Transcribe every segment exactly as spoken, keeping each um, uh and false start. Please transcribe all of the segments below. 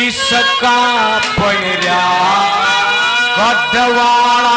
किसका पणऱ्या गडवाळा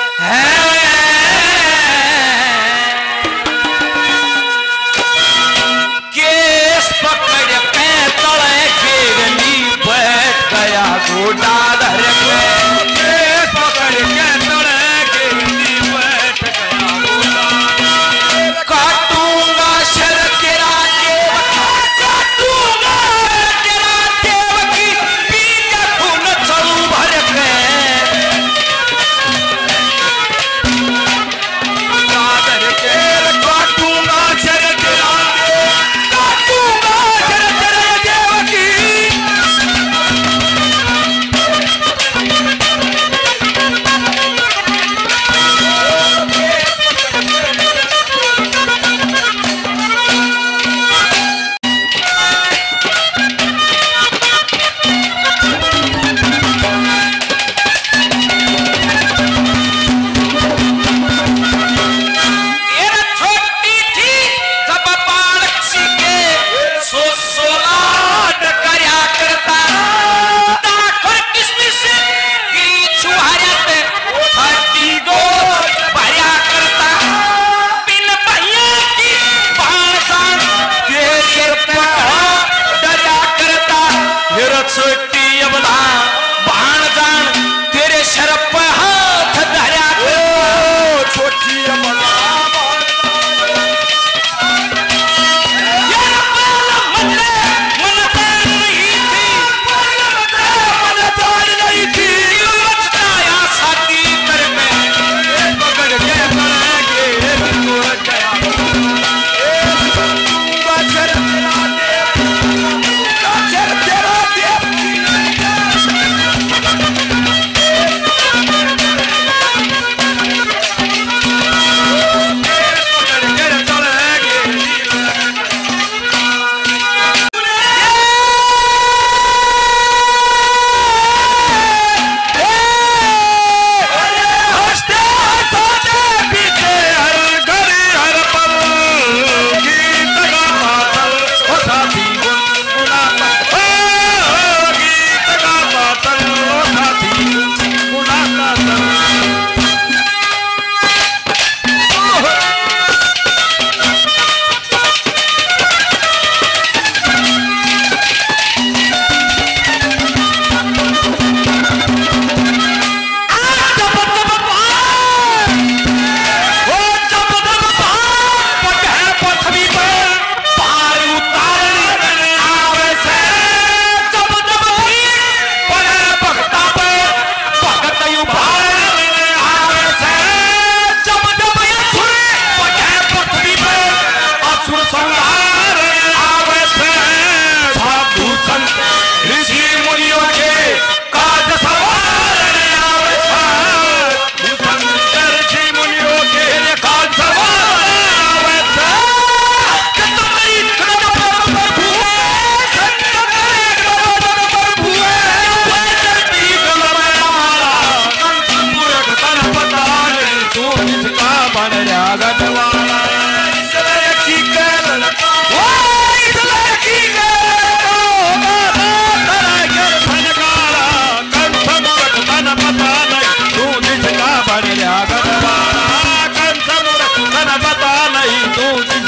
है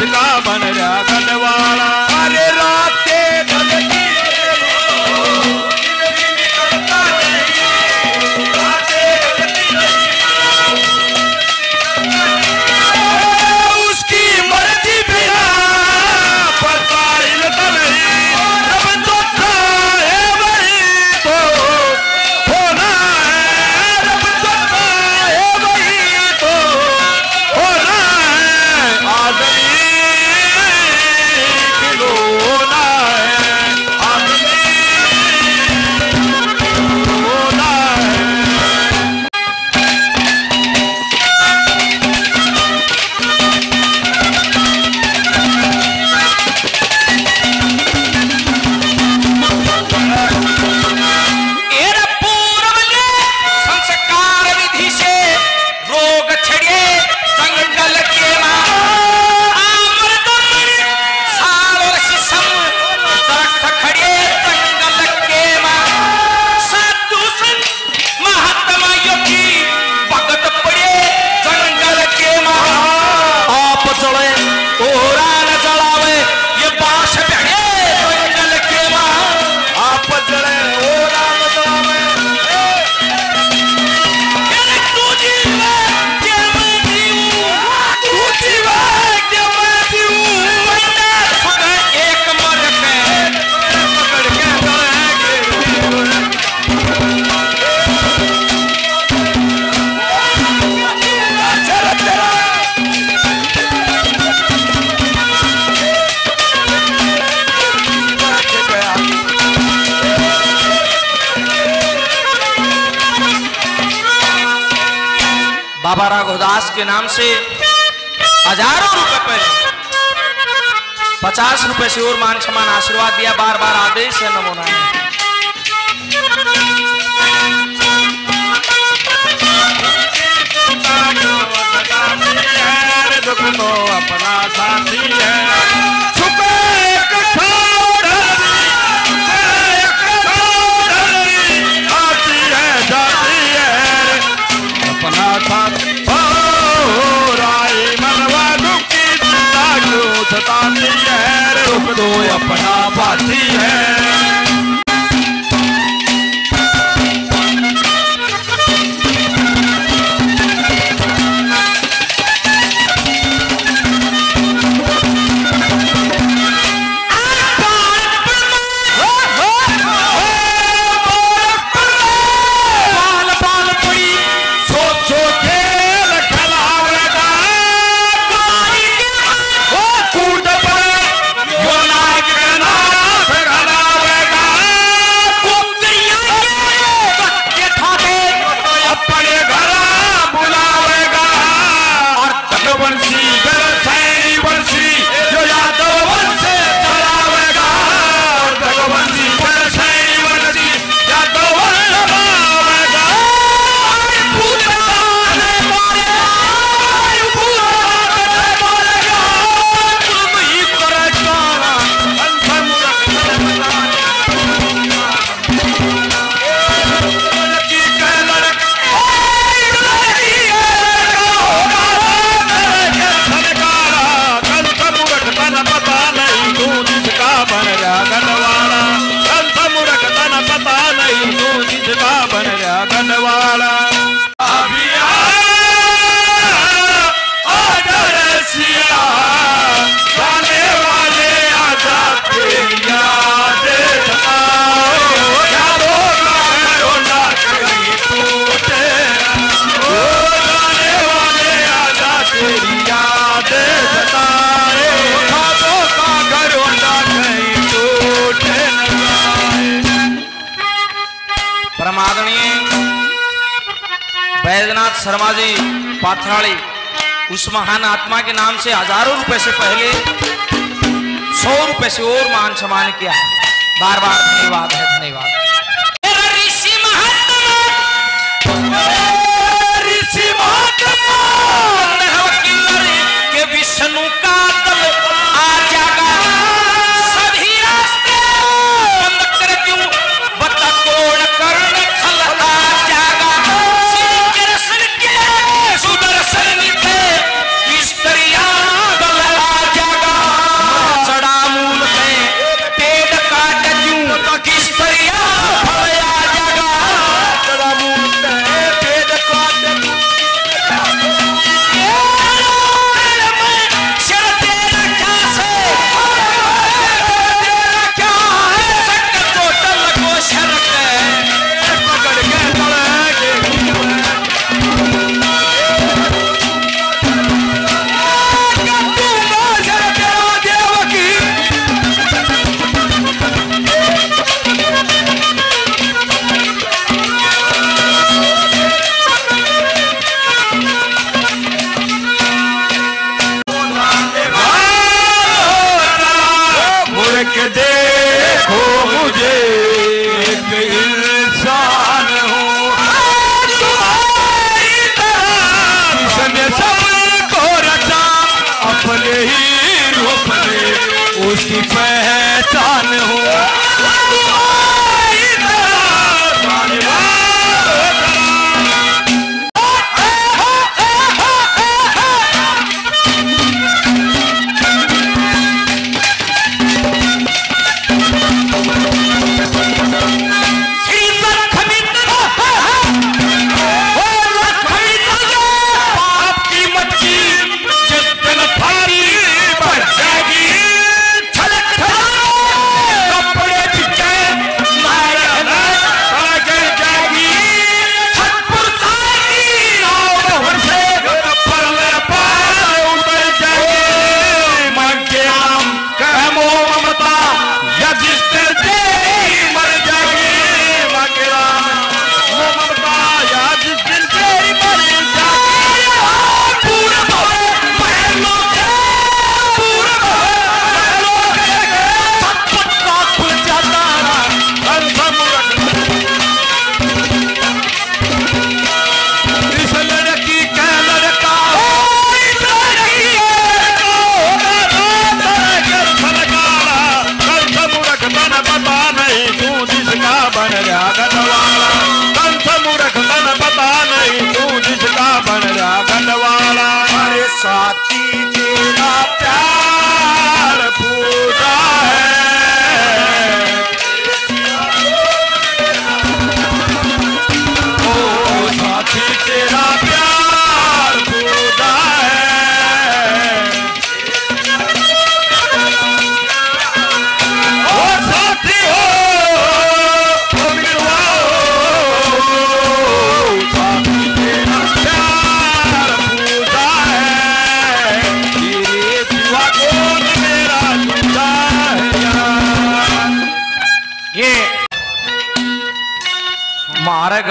जिसका बन रहा गढ़वाला। अरे राते धरती उसकी मर्जी बिना पता हिलता नहीं। जब जो चाहे वही तो होना है। जब जो चाहे वही तो होना है। आदमी खिलौना है। आदमी खिलौना है। संस्कार विधि से रोग छड़े जंगल के मां आमरदमन सावर शीशम दरख्त खड़े जंगल के मां। साधु संत महात्मा योगी भगत पड़े जंगल के मां। आप जले ओरा न जलावे ये बांस भेड़े जंगल के मां। आप जले ओरा न जलावे बाबा राघवदास के नाम से हजारों रुपए पहले पचास रुपए से और मान सम्मान आशीर्वाद दिया। बार बार आदेश है नमो नारायण। दुख तो अपना साथी है। छुपे एक छोड़नी, एक छोड़नी आती है जाती है अपना साथी। हो राई मनवा दुखी चिंता क्यों सताती है। दुख तो अपना साथी है। बैद्यनाथ शर्मा जी पाथराड़ी उस महान आत्मा के नाम से हजारों रुपए से पहले सौ रुपए से और मान सम्मान किया। बार बार धन्यवाद है, धन्यवाद। ऋषि महात्मा ऋषि महात्मा के विष्णु का दल आ जागा। सभी रास्ते बंद कर दूं बता कौन कर्ण खल आ जागा। श्री कृष्ण के सुदर्शन निधे स्त्रियां दल आ जागा।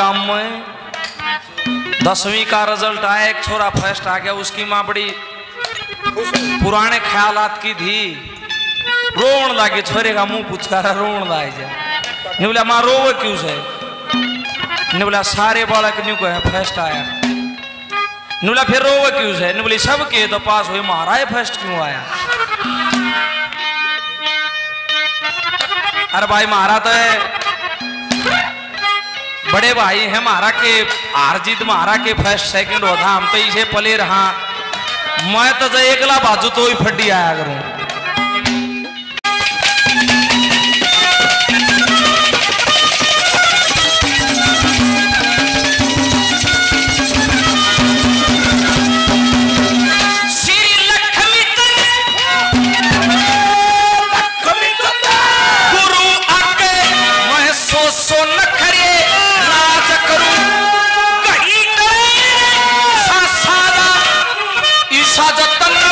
गांव में दसवीं का रिजल्ट आया, एक छोरा फर्स्ट आ गया, उसकी माँ बड़ी पुराने ख्यालात की थी, रोन लागे, छोरे का मुंह पुचकारा रोन लाए जा। ने बोला माँ रोवे क्यों से? ने बोला सारे बालक न्यू कहे फर्स्ट आया। ने बोला फिर रोवे क्यों से? ने बोली सब के तो पास हुए, महाराज फर्स्ट क्यों आया? अरे भाई महारा तो बड़े भाई हैं महारा के, हार जीत महारा के फर्स्ट सेकंड होता, हम तो इसे पले रहा, मैं तो एकला बाजू तो ही फड्डी आया करूं। जतन